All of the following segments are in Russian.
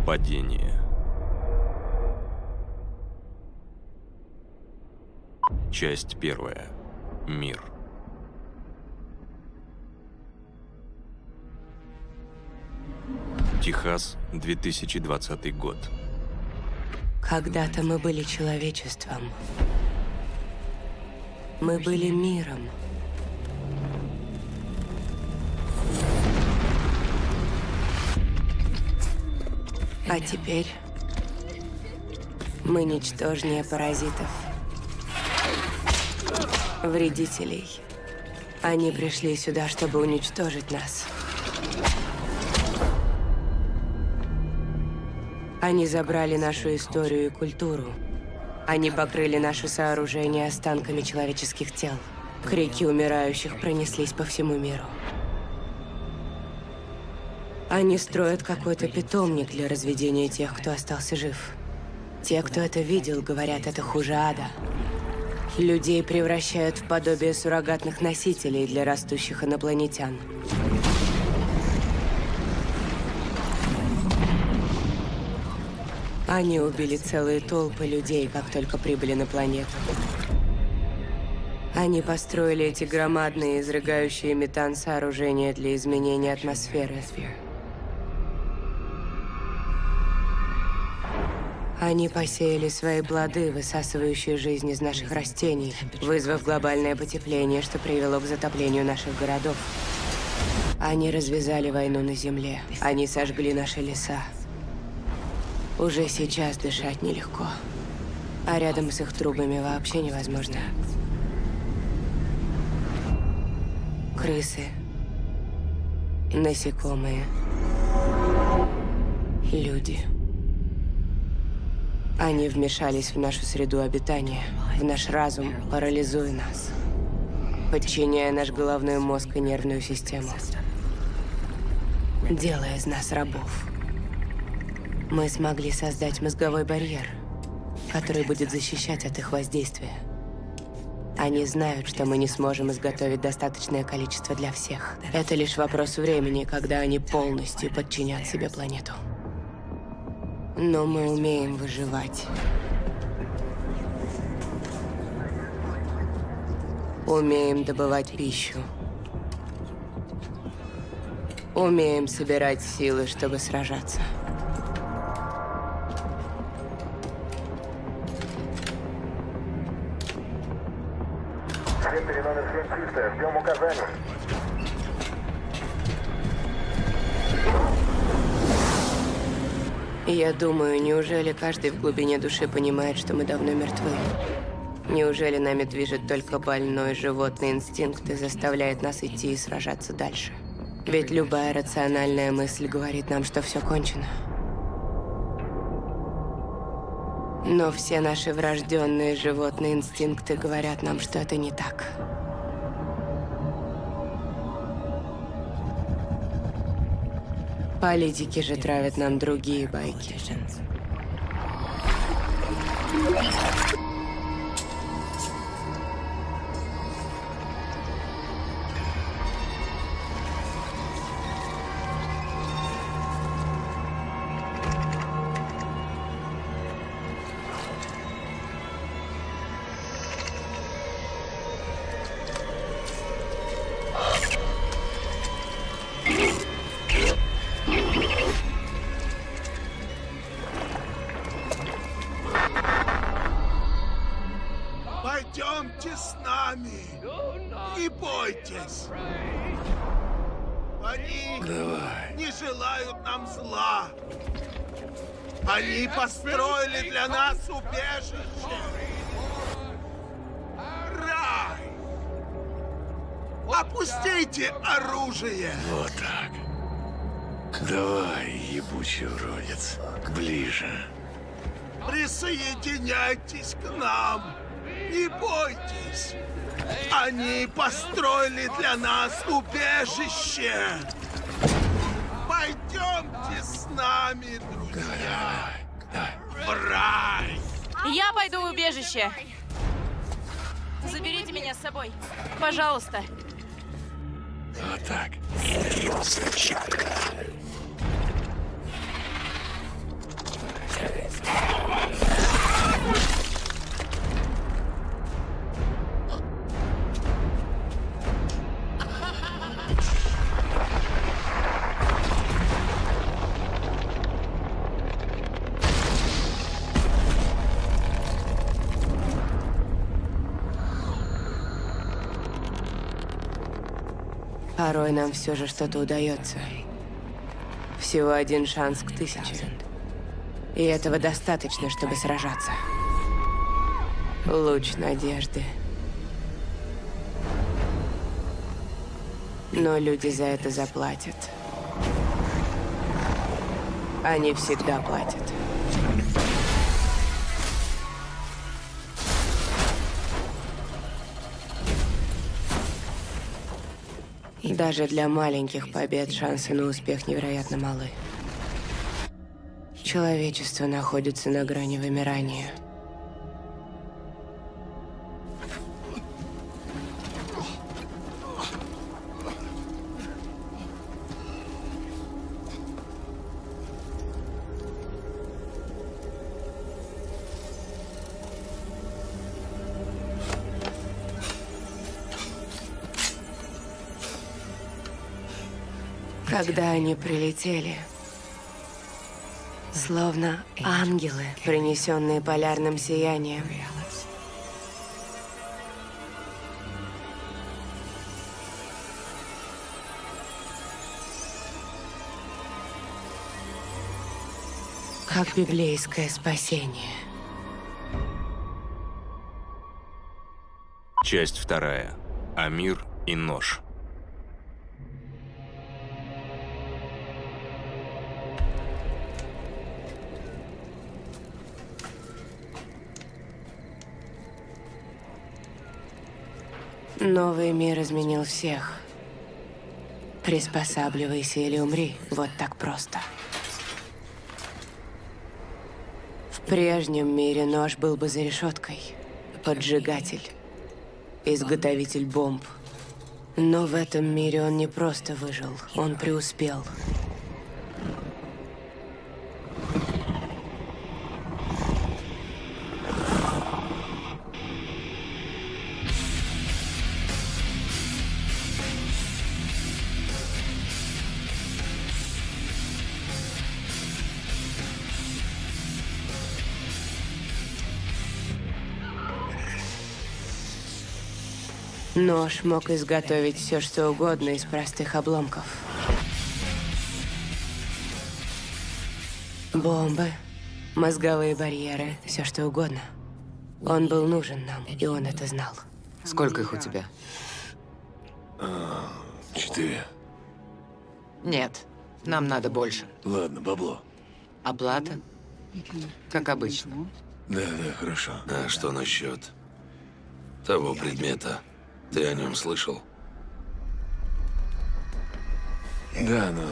Падение. Часть первая. Мир. Техас, 2020 год. Когда-то мы были человечеством. Мы были миром. А теперь мы ничтожнее паразитов, вредителей. Они пришли сюда, чтобы уничтожить нас. Они забрали нашу историю и культуру. Они покрыли наши сооружения останками человеческих тел. Крики умирающих пронеслись по всему миру. Они строят какой-то питомник для разведения тех, кто остался жив. Те, кто это видел, говорят, это хуже ада. Людей превращают в подобие суррогатных носителей для растущих инопланетян. Они убили целые толпы людей, как только прибыли на планету. Они построили эти громадные, изрыгающие метан сооружения для изменения атмосферы. Они посеяли свои плоды, высасывающие жизнь из наших растений, вызвав глобальное потепление, что привело к затоплению наших городов. Они развязали войну на Земле. Они сожгли наши леса. Уже сейчас дышать нелегко. А рядом с их трубами вообще невозможно. Крысы, насекомые, люди. Они вмешались в нашу среду обитания, в наш разум, парализуя нас, подчиняя наш головной мозг и нервную систему, делая из нас рабов. Мы смогли создать мозговой барьер, который будет защищать от их воздействия. Они знают, что мы не сможем изготовить достаточное количество для всех. Это лишь вопрос времени, когда они полностью подчинят себе планету. Но мы умеем выживать. Умеем добывать пищу. Умеем собирать силы, чтобы сражаться. Номер 7 чистая, ждем указаний. Я думаю, неужели каждый в глубине души понимает, что мы давно мертвы? Неужели нами движет только больной животный инстинкт и заставляет нас идти и сражаться дальше? Ведь любая рациональная мысль говорит нам, что все кончено. Но все наши врожденные животные инстинкты говорят нам, что это не так. Политики же травят нам другие байки. Пойдемте с нами. Не бойтесь. Они не желают нам зла. Они построили для нас убежище. Рай. Опустите оружие. Вот так. Давай, ебучий уродец, ближе. Присоединяйтесь к нам. Не бойтесь. Они построили для нас убежище. Пойдемте с нами, друзья. В рай. Я пойду в убежище. Заберите меня с собой. Пожалуйста. Вот так. Порой нам все же что-то удается. Всего один шанс к 1000. И этого достаточно, чтобы сражаться. Луч надежды. Но люди за это заплатят. Они всегда платят. Даже для маленьких побед шансы на успех невероятно малы. Человечество находится на грани вымирания. Когда они прилетели, словно ангелы, принесенные полярным сиянием, как библейское спасение. Часть 2. Амир и нож. Новый мир изменил всех. Приспосабливайся или умри. Вот так просто. В прежнем мире нож был бы за решеткой. Поджигатель. Изготовитель бомб. Но в этом мире он не просто выжил, он преуспел. Нож мог изготовить все, что угодно из простых обломков. Бомбы, мозговые барьеры, все что угодно. Он был нужен нам, и он это знал. Сколько их у тебя? 4. Нет, нам надо больше. Ладно, бабло. Оплата? Как обычно. Да, хорошо. А что насчет того предмета? Ты о нем слышал? Да, но...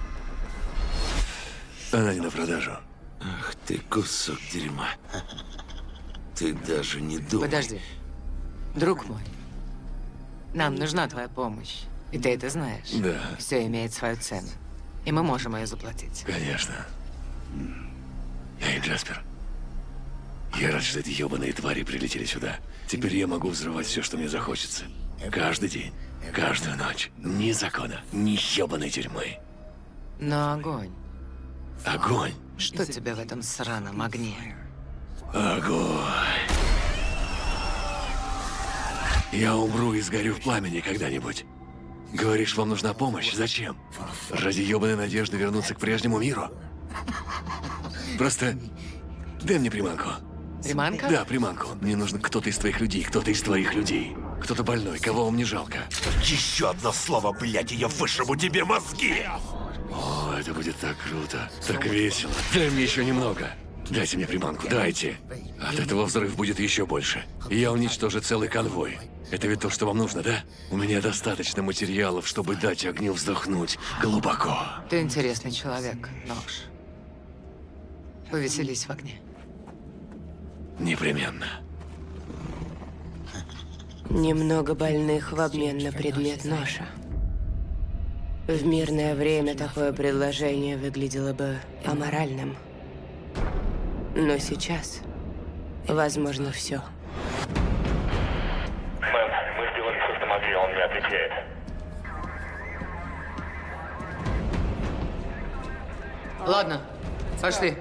Она не на продажу. Ах ты кусок дерьма. Ты даже не думай. Подожди. Друг мой, нам нужна твоя помощь. И ты это знаешь. Да. Все имеет свою цену. И мы можем ее заплатить. Конечно. Эй, Джаспер. Я рад, что эти ебаные твари прилетели сюда. Теперь я могу взрывать все, что мне захочется. Каждый день, каждую ночь. Ни закона, ни ебаной тюрьмы. Но огонь. Огонь. Что тебе в этом сраном огне? Огонь. Я умру и сгорю в пламени когда-нибудь. Говоришь, вам нужна помощь? Зачем? Ради ебаной надежды вернуться к прежнему миру? Просто дай мне приманку. Приманка? Да, приманку. Мне нужен кто-то из твоих людей, кто-то из твоих людей. Кто-то больной, кого вам не жалко. Еще одно слово, блядь, и я вышибу тебе мозги! О, это будет так круто, так весело. Дай мне еще немного. Дайте мне приманку, дайте. От этого взрыв будет еще больше. И я уничтожу целый конвой. Это ведь то, что вам нужно, да? У меня достаточно материалов, чтобы дать огню вздохнуть глубоко. Ты интересный человек, Нож. Повеселись в огне. Непременно. Немного больных в обмен на предмет ноша. В мирное время такое предложение выглядело бы аморальным. Но сейчас возможно все. Мэм, мы сделали с автомобилем, он не отвечает. Ладно, пошли.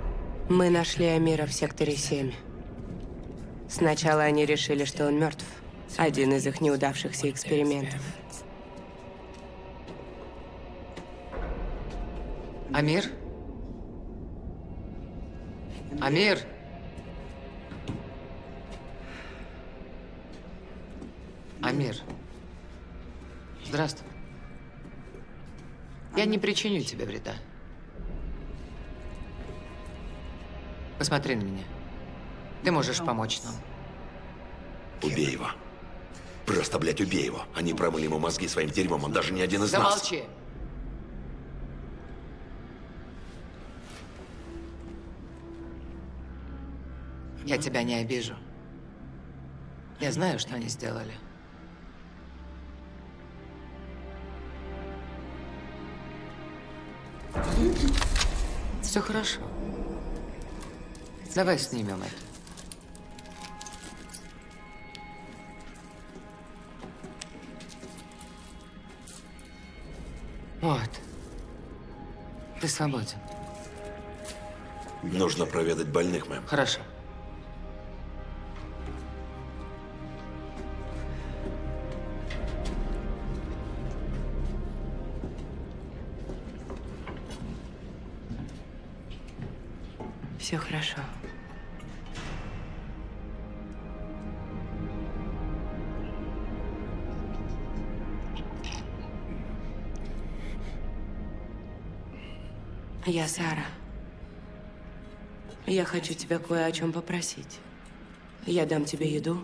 Мы нашли Амира в секторе 7. Сначала они решили, что он мертв. Один из их неудавшихся экспериментов. Амир? Амир? Амир. Здравствуй. Я не причиню тебе вреда. Посмотри на меня. Ты можешь помочь нам. Убей его. Просто, блядь, убей его. Они промыли ему мозги своим дерьмом, он даже не один из нас. Замолчи! Я тебя не обижу. Я знаю, что они сделали. Все хорошо. Давай снимем это. Вот. Ты свободен. Нужно проведать больных, мэм. Хорошо. Все хорошо. Я Сара. Я хочу тебя кое о чем попросить. Я дам тебе еду,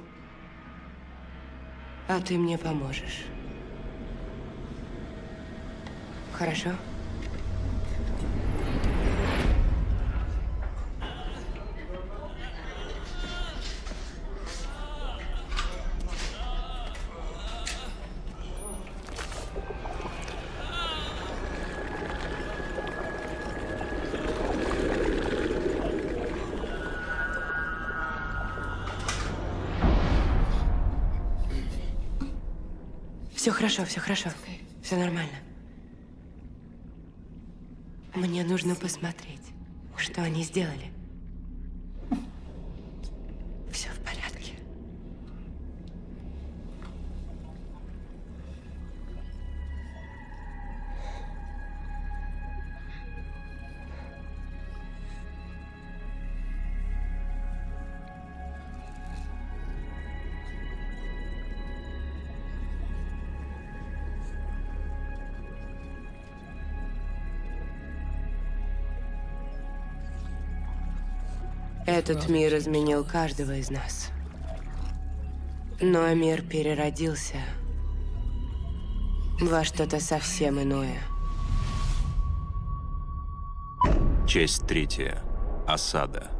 а ты мне поможешь. Хорошо? Все хорошо, все хорошо. Все нормально. Мне нужно посмотреть, что они сделали. Все в порядке. Этот мир изменил каждого из нас. Но мир переродился во что-то совсем иное. Часть 3. Осада.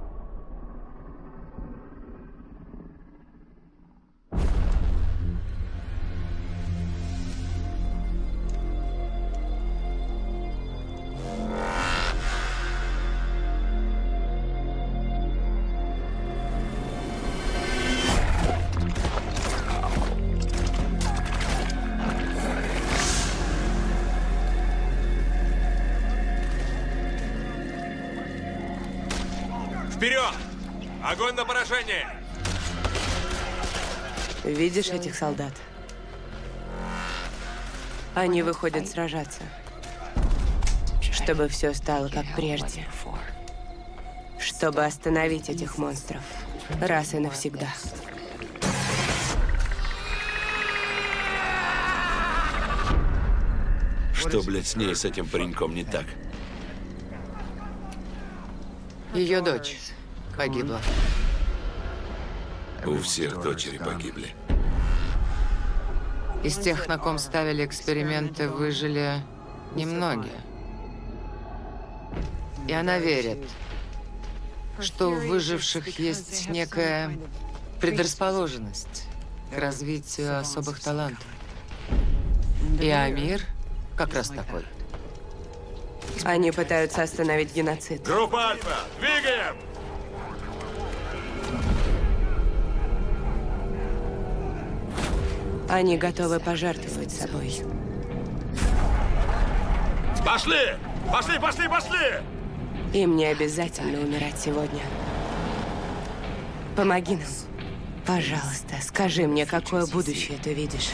Вперед! Огонь на поражение! Видишь этих солдат? Они выходят сражаться, чтобы все стало как прежде. Чтобы остановить этих монстров раз и навсегда. Что, блядь, с ней, с этим пареньком не так? Ее дочь погибла. У всех дочери погибли. Из тех, на ком ставили эксперименты, выжили немногие. И она верит, что у выживших есть некая предрасположенность к развитию особых талантов. И Амир как раз такой. Они пытаются остановить геноцид. Группа Альфа, двигаем! Они готовы пожертвовать собой. Пошли! Пошли, пошли, пошли! Им не обязательно умирать сегодня. Помоги нам. Пожалуйста, скажи мне, какое будущее ты видишь?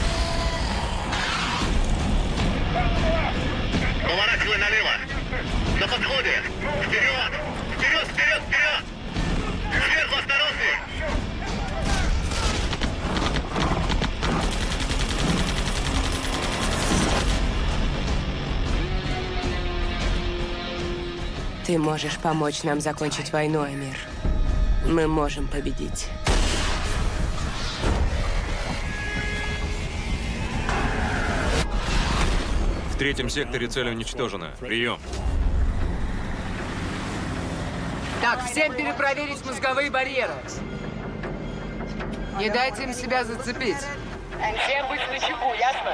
Поворачивай налево. На подходе. Вперед! Вперед, вперед, вперед! Сверху осторожней! Ты можешь помочь нам закончить войну, Амир. Мы можем победить. В третьем секторе цель уничтожена. Прием. Так, всем перепроверить мозговые барьеры. Не дайте им себя зацепить. Всем быть начеку, ясно?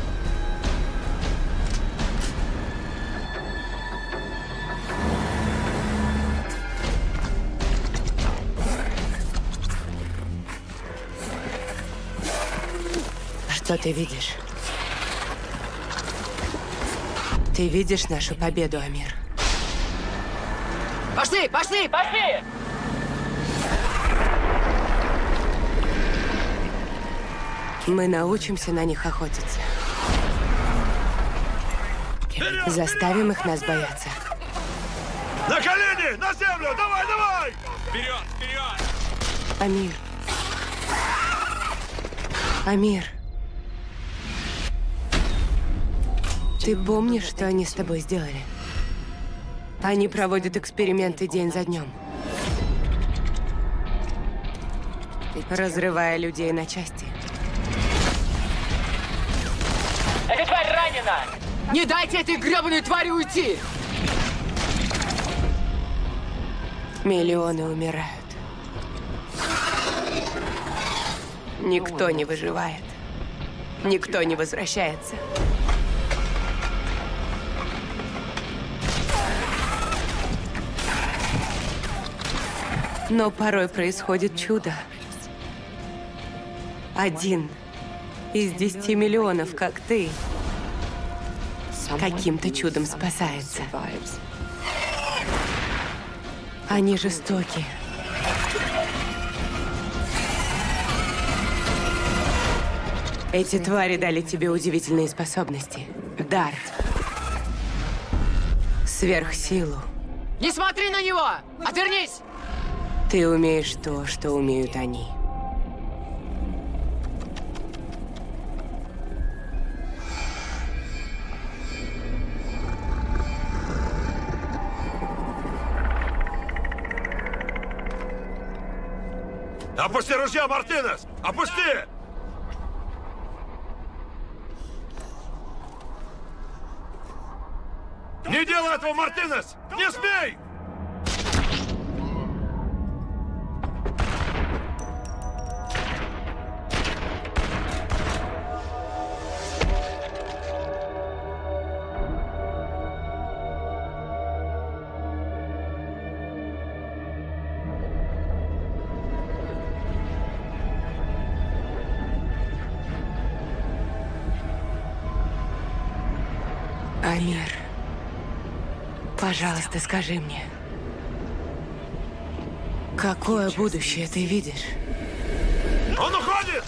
Что ты видишь? Ты видишь нашу победу, Амир? Пошли, пошли, пошли! Мы научимся на них охотиться. Заставим их нас бояться. На колени! На землю! Давай, давай! Вперед, вперед! Амир. Амир. Ты помнишь, что они с тобой сделали? Они проводят эксперименты день за днем. Разрывая людей на части. Эта тварь ранена! Не дайте этой гребаной твари уйти! Миллионы умирают. Никто не выживает. Никто не возвращается. Но порой происходит чудо. 1 из 10 миллионов, как ты, каким-то чудом спасается. Они жестоки. Эти твари дали тебе удивительные способности. Дар. Сверхсилу. Не смотри на него! Отвернись! Ты умеешь то, что умеют они. Опусти ружья, Мартинес! Опусти! Не делай этого, Мартинес! Не смей! Амир, пожалуйста, скажи мне, какое будущее ты видишь? Он уходит!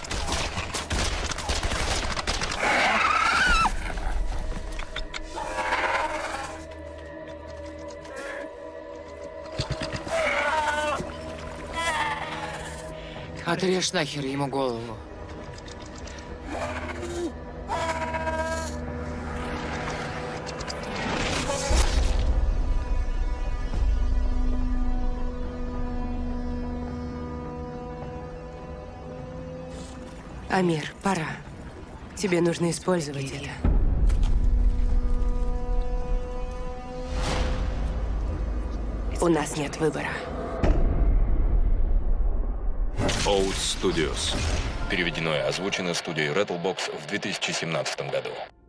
Отрежь нахер ему голову. Амир, пора. Тебе нужно использовать это. У нас нет выбора. Oat Studios. Переведено и озвучено студией Rattlebox в 2017 году.